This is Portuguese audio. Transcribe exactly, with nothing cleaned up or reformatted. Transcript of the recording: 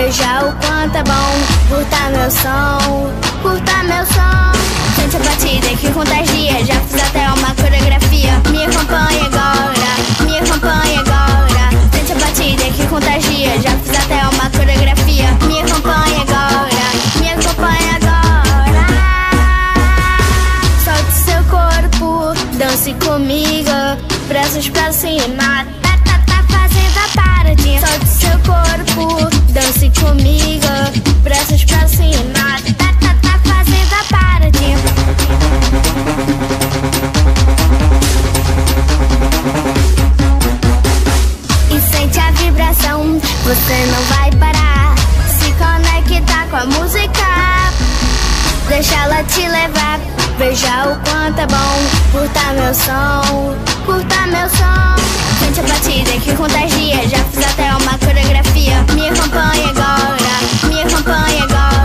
veja o quanto é bom. Curta meu som, curta meu som. Sente a batida que contagia, já fiz até uma coreografia. Me acompanha agora, me acompanha agora. Sente a batida que contagia, já fiz até uma coreografia. Me acompanha agora, me acompanha agora. Solte seu corpo, dance comigo, braços pra cima, tá, tá, tá fazendo a paradinha. Solte seu corpo, dance comigo, braços pra cima, tá, tá, tá fazendo a paradinha. E sente a vibração, você não vai parar. Se conecta com a música, deixa ela te levar. Veja o quanto é bom. Curta meu som, curta meu som. Sente a batida que contagia, já fiz até uma coreografia. Me acompanha agora, me acompanha agora.